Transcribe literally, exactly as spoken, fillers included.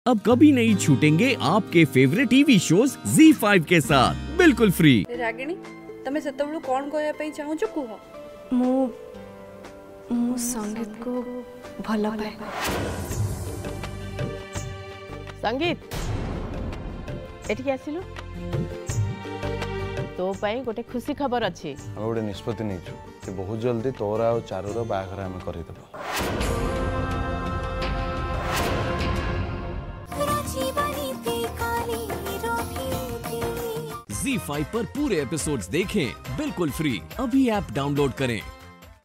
अब कभी नहीं छूटेंगे आपके favourite TV shows Zee five के साथ बिल्कुल फ्री। रागिणी तमे सेतबेलु कोन कहया पई चाहू छ कुह? मु मु संगीत को भलो पाए। संगीत एठी आसिलु तो पाई गोटे खुशी खबर अछि। हम गोटे निष्पत्ति नैछु कि बहुत जल्दी तोरा और चारूर बाहाघर आमे करि देबो। ज़ी फाइव पर पूरे एपिसोड्स देखें बिल्कुल फ्री। अभी ऐप डाउनलोड करें।